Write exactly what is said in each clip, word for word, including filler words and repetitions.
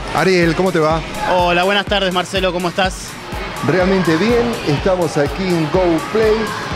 Ariel, ¿cómo te va? Hola, buenas tardes Marcelo, ¿cómo estás? Realmente bien, estamos aquí en GoPlay,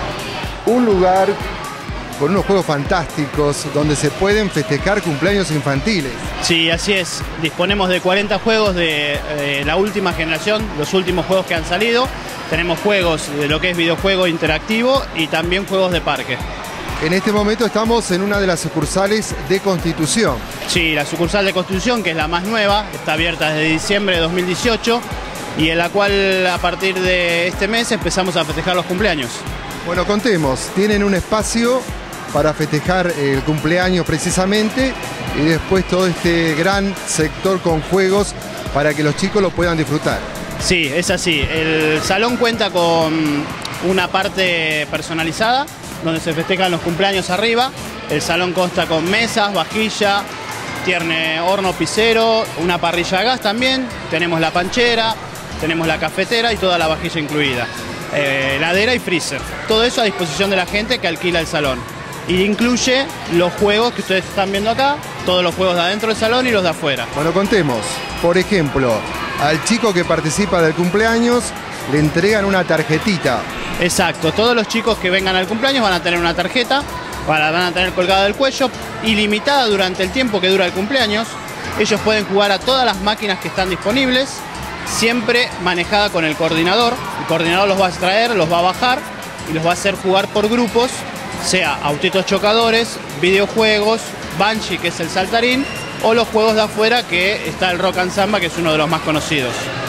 un lugar con unos juegos fantásticos donde se pueden festejar cumpleaños infantiles. Sí, así es. Disponemos de cuarenta juegos de eh, la última generación, los últimos juegos que han salido. Tenemos juegos de lo que es videojuego interactivo y también juegos de parque. En este momento estamos en una de las sucursales de Constitución. Sí, la sucursal de Constitución, que es la más nueva, está abierta desde diciembre de dos mil dieciocho y en la cual a partir de este mes empezamos a festejar los cumpleaños. Bueno, contemos, tienen un espacio para festejar el cumpleaños precisamente y después todo este gran sector con juegos para que los chicos lo puedan disfrutar. Sí, es así. El salón cuenta con una parte personalizada donde se festejan los cumpleaños arriba. El salón consta con mesas, vajilla, tiene horno pisero, una parrilla a gas también, tenemos la panchera, tenemos la cafetera y toda la vajilla incluida. Eh, heladera y freezer. Todo eso a disposición de la gente que alquila el salón. Y incluye los juegos que ustedes están viendo acá, todos los juegos de adentro del salón y los de afuera. Bueno, contemos. Por ejemplo, al chico que participa del cumpleaños le entregan una tarjetita. Exacto, todos los chicos que vengan al cumpleaños van a tener una tarjeta, van a tener colgada del cuello, ilimitada durante el tiempo que dura el cumpleaños. Ellos pueden jugar a todas las máquinas que están disponibles, siempre manejada con el coordinador. El coordinador los va a extraer, los va a bajar y los va a hacer jugar por grupos, sea autitos chocadores, videojuegos, Banshee, que es el saltarín, o los juegos de afuera, que está el Rock and Samba, que es uno de los más conocidos.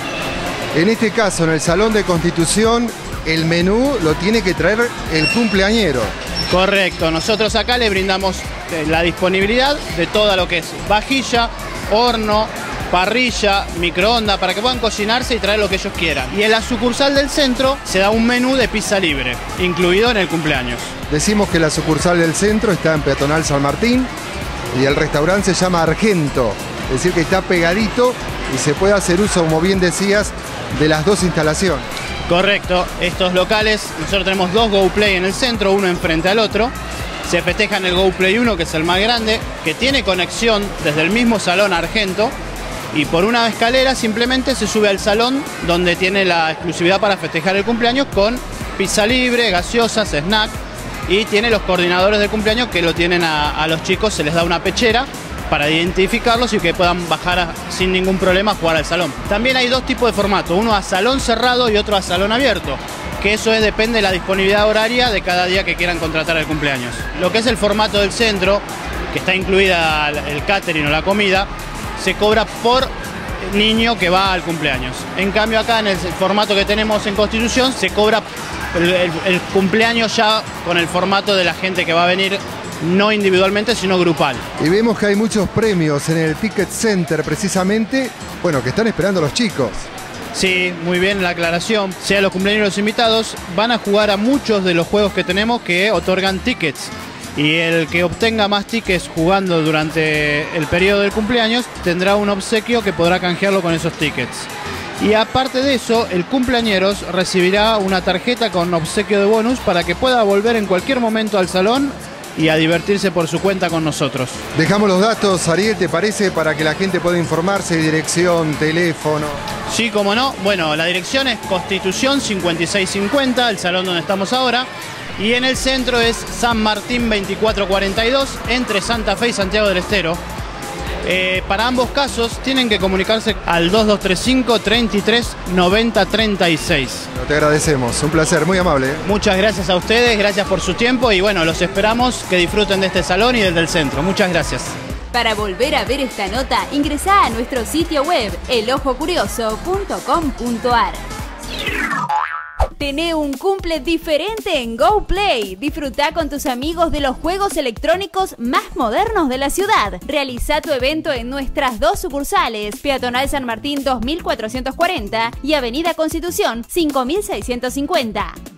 En este caso, en el Salón de Constitución, el menú lo tiene que traer el cumpleañero. Correcto, nosotros acá le brindamos la disponibilidad de todo lo que es vajilla, horno, parrilla, microondas, para que puedan cocinarse y traer lo que ellos quieran. Y en la sucursal del centro se da un menú de pizza libre, incluido en el cumpleaños. Decimos que la sucursal del centro está en Peatonal San Martín y el restaurante se llama Argento, es decir que está pegadito y se puede hacer uso, como bien decías, de las dos instalaciones. Correcto, estos locales, nosotros tenemos dos GoPlay en el centro, uno enfrente al otro. Se festeja en el GoPlay uno, que es el más grande, que tiene conexión desde el mismo salón Argento, y por una escalera simplemente se sube al salón donde tiene la exclusividad para festejar el cumpleaños con pizza libre, gaseosas, snack, y tiene los coordinadores del cumpleaños que lo tienen a, a los chicos, se les da una pechera para identificarlos y que puedan bajar a, sin ningún problema a jugar al salón. También hay dos tipos de formato, uno a salón cerrado y otro a salón abierto, que eso es, depende de la disponibilidad horaria de cada día que quieran contratar el cumpleaños. Lo que es el formato del centro, que está incluida el catering o la comida, se cobra por niño que va al cumpleaños. En cambio acá en el formato que tenemos en Constitución se cobra el, el, el cumpleaños ya con el formato de la gente que va a venir, no individualmente sino grupal. Y vemos que hay muchos premios en el Ticket Center precisamente, bueno, que están esperando los chicos. Sí, muy bien la aclaración. Sea los cumpleaños los invitados, van a jugar a muchos de los juegos que tenemos que otorgan tickets. Y el que obtenga más tickets jugando durante el periodo del cumpleaños tendrá un obsequio que podrá canjearlo con esos tickets. Y aparte de eso, el cumpleañeros recibirá una tarjeta con obsequio de bonus para que pueda volver en cualquier momento al salón y a divertirse por su cuenta con nosotros. Dejamos los datos, Ariel, ¿te parece? Para que la gente pueda informarse, dirección, teléfono. Sí, cómo no. Bueno, la dirección es Constitución cincuenta y seis cincuenta, el salón donde estamos ahora. Y en el centro es San Martín veinticuatro cuarenta y dos, entre Santa Fe y Santiago del Estero. Eh, para ambos casos tienen que comunicarse al dos dos tres cinco, treinta y tres, noventa, treinta y seis. No, te agradecemos, un placer, muy amable. Muchas gracias a ustedes, gracias por su tiempo y bueno, los esperamos que disfruten de este salón y del del centro. Muchas gracias. Para volver a ver esta nota, ingresá a nuestro sitio web el ojo curioso punto com punto ar. Tené un cumple diferente en GoPlay. Disfruta con tus amigos de los juegos electrónicos más modernos de la ciudad. Realiza tu evento en nuestras dos sucursales, Peatonal San Martín dos mil cuatrocientos cuarenta y Avenida Constitución cinco mil seiscientos cincuenta.